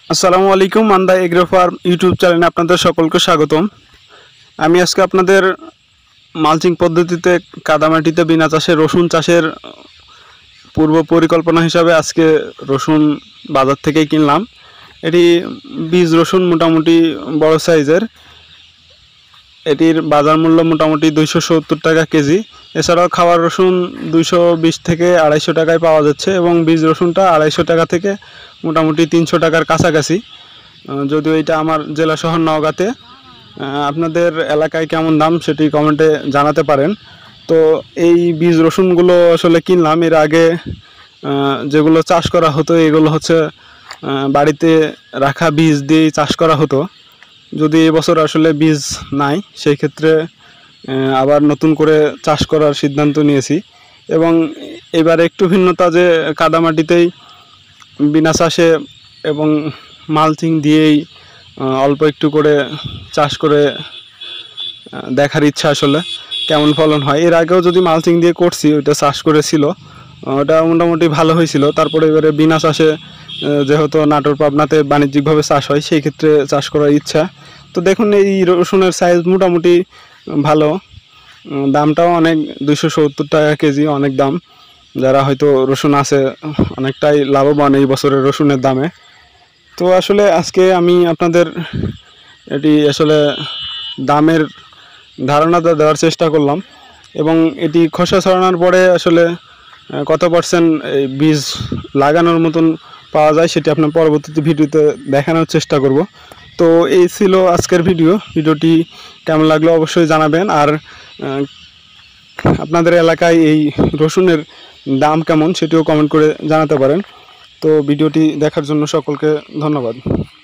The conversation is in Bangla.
আসসালামু আলাইকুম। মান্দা এগ্রো ফার্ম ইউটিউব চ্যানেলে আপনাদের সকলকে স্বাগতম। আমি আজকে আপনাদের মালচিং পদ্ধতিতে কাদামাটিতে বিনা চাষে রসুন চাষের পূর্ব পরিকল্পনা হিসাবে আজকে রসুন বাজার থেকেই কিনলাম। এটি বীজ রসুন মোটামুটি বড় সাইজের। এটির বাজার মূল্য মোটামুটি 270 টাকা কেজি। এছাড়াও খাওয়ার রসুন 220 থেকে 250 টাকায় পাওয়া যাচ্ছে এবং বীজ রসুনটা 250 টাকা থেকে মোটামুটি 300 টাকার কাছাকাছি। যদিও এটা আমার জেলা শহর নওগাঁতে। আপনাদের এলাকায় কেমন দাম সেটি কমেন্টে জানাতে পারেন। তো এই বীজ রসুনগুলো আসলে কিনলাম। এর আগে যেগুলো চাষ করা হতো এগুলো হচ্ছে বাড়িতে রাখা বীজ দিয়েই চাষ করা হতো। যদি এবছর আসলে বীজ নাই সেই ক্ষেত্রে আবার নতুন করে চাষ করার সিদ্ধান্ত নিয়েছি। এবং এবার একটু ভিন্নতা যে কাদামাটিতেই বিনা চাষে এবং মালচিং দিয়েই অল্প একটু করে চাষ করে দেখার ইচ্ছা আসলে কেমন ফলন হয়। এর আগেও যদি মালচিং দিয়ে করছি ওইটা চাষ করেছিল, ওটা মোটামুটি ভালো হয়েছিল। তারপরে এবারে বিনা চাষে যেহেতু নাটোর পাবনাতে বাণিজ্যিকভাবে চাষ হয় সেই ক্ষেত্রে চাষ করার ইচ্ছা। তো দেখুন এই রসুনের সাইজ মোটামুটি ভালো, দামটাও অনেক, 270 টাকা কেজি, অনেক দাম। যারা হয়তো রসুন আছে অনেকটাই লাভবান এই বছরের রসুনের দামে। তো আসলে আজকে আমি আপনাদের এটি আসলে দামের ধারণাটা দেওয়ার চেষ্টা করলাম এবং এটি খোসা ছড়ানোর পরে আসলে কত পার্সেন্ট বীজ লাগানোর মতন পাওয়া যায় সেটি আপনার পরবর্তীতে ভিডিওতে দেখানোর চেষ্টা করব। তো এই ছিল আজকের ভিডিওটি কেমন লাগলো অবশ্যই জানাবেন। আর আপনাদের এলাকায় এই রসুনের দাম কেমন সেটিও কমেন্ট করে জানাতে পারেন। তো ভিডিওটি দেখার জন্য সকলকে ধন্যবাদ।